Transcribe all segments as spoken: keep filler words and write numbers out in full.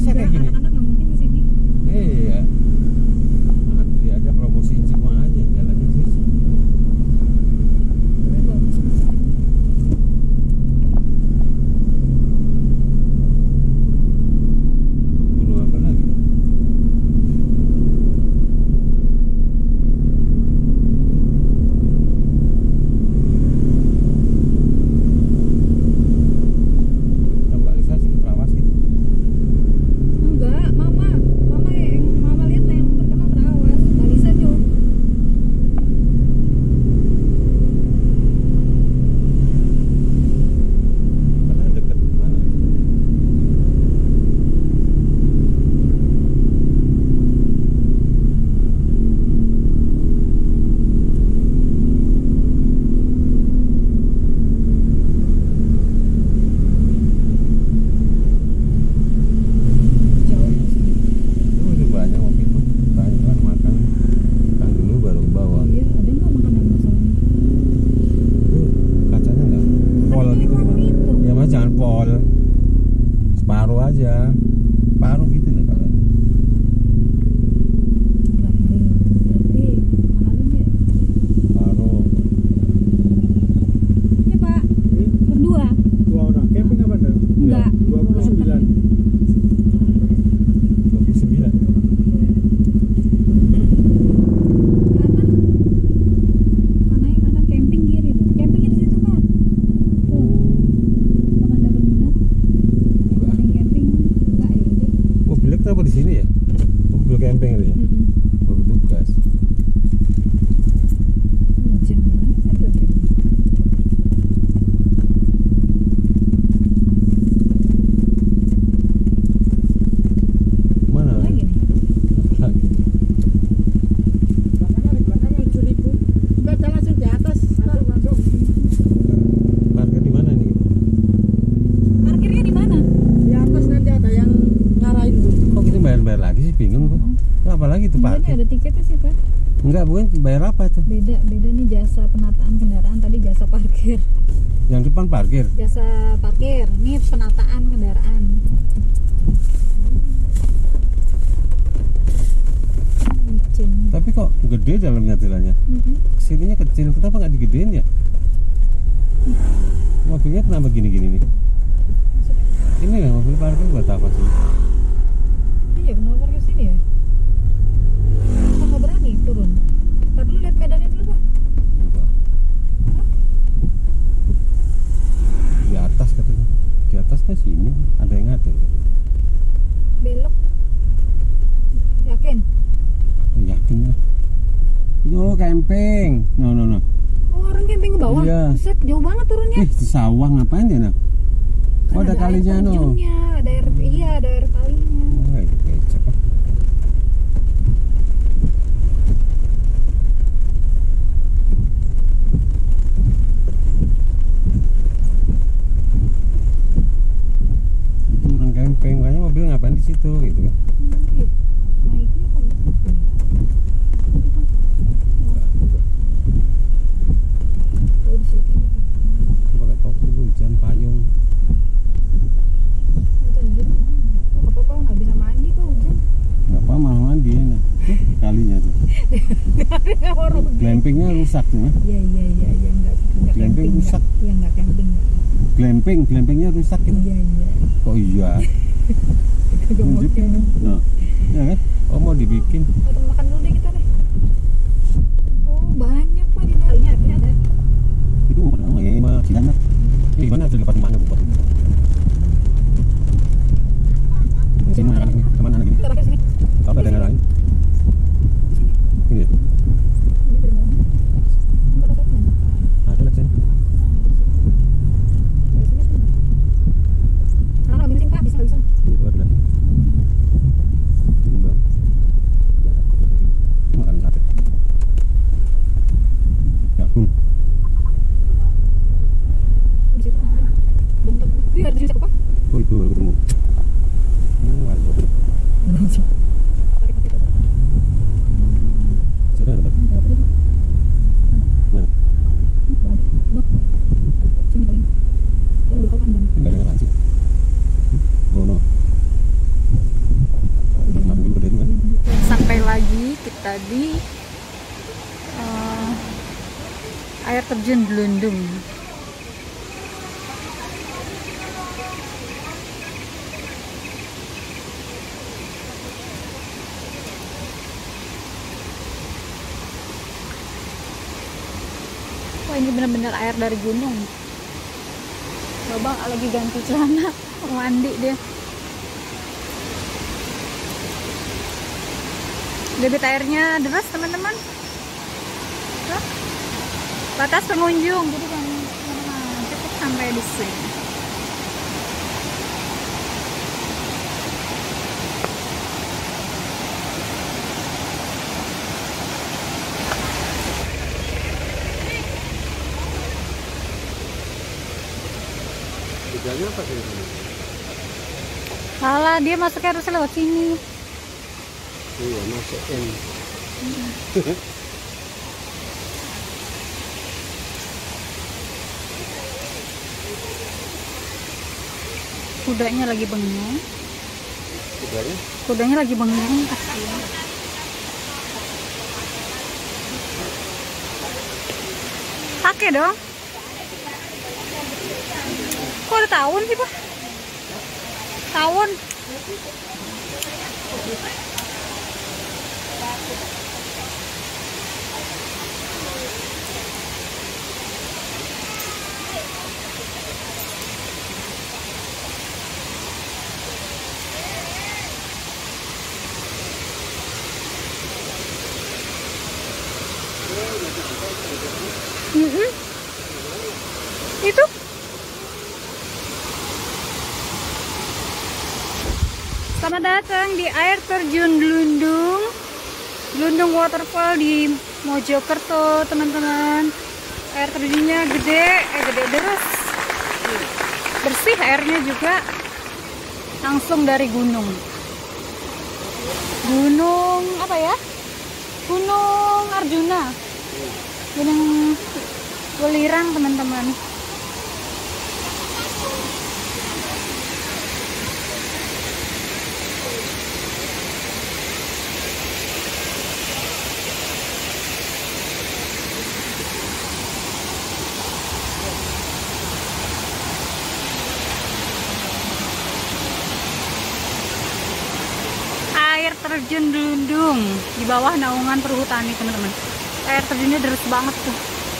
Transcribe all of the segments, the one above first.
bisa kayak gini. Anak-anak nggak mungkin kesini. Iya. Antri aja promosiin semua aja jalannya terus. Tapi bagus. Gunung apa lagi? Mbak Lisa sih Trawas gitu. Enggak, mama, mama yang mama lihat yang terkenal Trawas, Balisa tuh. Karena deket mana? Jauh sih. Oh, itu banyak mobil tuh. Banyak kan makan. Makan dulu baru ke bawah. Iya, ada nggak makanan masalah? Itu kacanya nggak pol Ada gitu yang gimana? itu. Ya mas jangan pol. Separuh aja. Separuh gitu loh kalau. Berarti, berarti mahalin ya? Separuh. Iya Pak, berdua? Dua orang camping apa enggak? Enggak. dua puluh sembilan. dua puluh sembilan. Kanan, mana yang kanan camping kiri tuh? Campingnya di situ Pak. Tuh, kalau Anda berminat, Enggak. camping camping, enggak ya udah. Mobilnya kenapa di sini ya? Mobil camping itu ya? Mm-mm. Mobil tugas. Hujan gimana sih tuh? Mana? Lagi nih. Lagi. Belakangan di belakang tujuh ribu. Enggak jalan langsung di atas. Masuk masuk. Parkir di mana nih? Parkirnya di mana? Di atas nanti ada yang ngarahin tuh. Kok kita bayar-bayar lagi sih? Bingung gua. Itu apa lagi tuh Iya nih parkir? ada tiketnya sih Pak. Enggak, bukan bayar apa tuh? Beda, beda nih jasa penataan kendaraan, tadi jasa parkir. Yang depan parkir. Jasa parkir, ini penataan kendaraan. Licin. Tapi kok gede dalamnya jalannya? Mm-mm. Kesininya kecil, kenapa nggak digedein ya? Mobilnya kenapa gini-gini nih? Maksudnya? Ini ya mobil parkir buat apa sih? Iya, kenapa parkir sini ya? Apa nggak berani turun? Ntar dulu lihat medannya dulu Pak. Enggak. Hah? Di atas katanya. Di atas kan sini ada yang ngatur. Belok. Yakin? Oh, yakin ya. No camping. No no no. Oh, orang camping ke bawah? Iya. Buset, jauh banget turunnya. Ih, di sawah ngapain ya nak? Oh, Kan ada kalinya air no. terjunnya, ada air, iya ada air kalinya. Oh, itu kecap. ah. Itu orang camping, makanya mobil ngapain di situ gitu kan? Hmm, iya. Naiknya apa ya? Oh, di situ. Pakai topi hujan payung. Itu hujan. Oh, nggak apa-apa, nggak bisa mandi kok hujan. Nggak apa malah mandi ya. Nah. Tuh kalinya tuh. Nggak mau rugi. Glampingnya rusak nih. Nah. Iya iya iya iya nggak nggak Glamping camping, rusak. nggak. Iya nggak camping nggak. Glamping, glampingnya rusak gitu. Iya iya. Kok iya? Kagak mau Nunjukin. camping. Nah, ya kan? Oh mau dibikin. Udah makan dulu deh kita deh. Oh banyak Pak di dalamnya ada. Itu mau apa ya? Mau jinak. Ini gimana tuh lepas mana buat? Sini mana ini? Kemana lagi? Kita pakai sini. Tahu ada yang lain? Ini. Ini dari mana? Nggak ada mana? Ada lah sini. Dari sini apa? Nah, ambil sini Pak, bisa bisa. Itu ada lagi. Enggak. Makan sate. Ya, bung. Di situ. Bentuk. Iya, ada di situ Pak. Oh itu baru ketemu. Oh, ada. Tarik pakai itu. Sudah dapat. Dapat itu. Mana? Loh. Sini paling. Ya udah kau pandang. Enggak ada yang sih. Oh no. di uh, air terjun Glundung. Wah, ini benar-benar air dari gunung. Babang lagi ganti celana, mandi dia. Debit airnya deras teman-teman. Batas pengunjung, jadi kan nah, cukup sampai di sini. Tujuannya apa sih? Salah, dia masuknya harusnya lewat sini. Iya, masukin. Kudanya lagi bengong. Kudanya? Kudanya lagi bengong, kasihan. Pakai dong. Kok ada tawon sih, Pak? Tawon. Mm-mm. Itu selamat datang di air terjun Glundung Glundung Waterfall di Mojokerto, teman-teman. Air terjunnya gede, eh gede deras, bersih airnya juga, langsung dari gunung. Gunung apa ya? Gunung Arjuna. Gunung Welirang, teman-teman. Air terjun Glundung di bawah naungan perhutani, teman-teman. Air terjunnya deras banget tuh.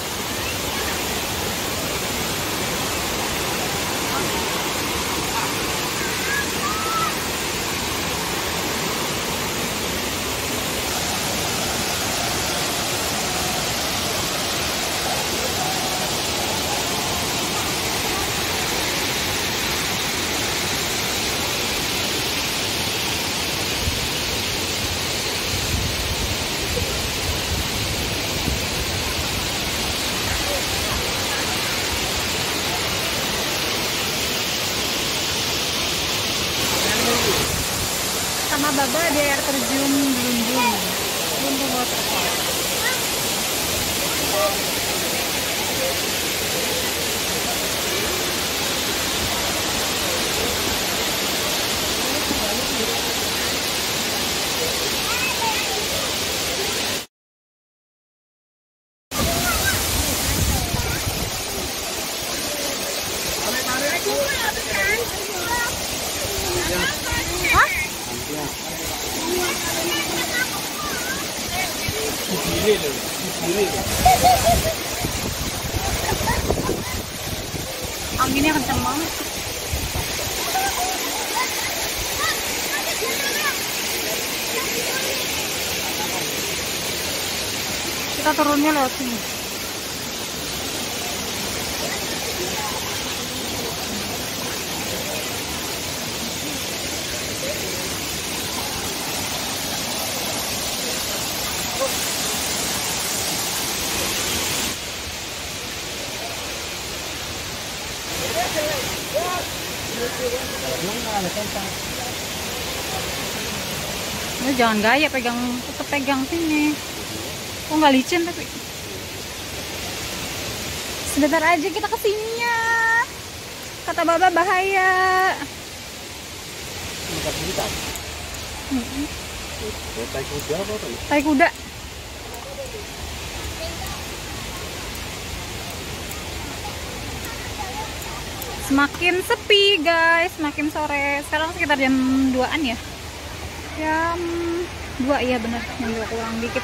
Sama Baba di air terjun Glundung Glundung Waterfall. Anginnya kenceng banget. Kita turunnya lewat sini. Lu jangan gaya pegang, tetep pegang sini. Oh, nggak licin tapi. Sebentar aja kita kesininya. Kata Baba bahaya. Bukan kita. Mm-mm. Tai kuda apa tuh? Tai kuda. Semakin sepi guys, semakin sore. Sekarang sekitar jam duaan ya. Jam dua, iya bener, jam dua kurang dikit.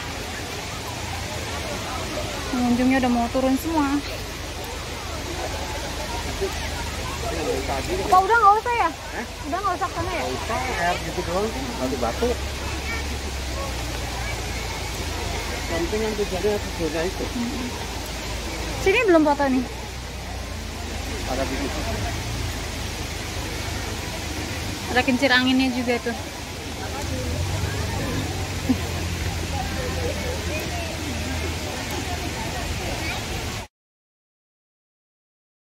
Pengunjungnya udah mau turun semua. Apa udah nggak usah ya? Eh? Udah nggak usah ke sana ya? Usah air gitu doang sih, batu-batu. Penting yang tujuannya tujuannya itu. Sini belum foto nih. Ada di situ. Ada kincir anginnya juga tuh.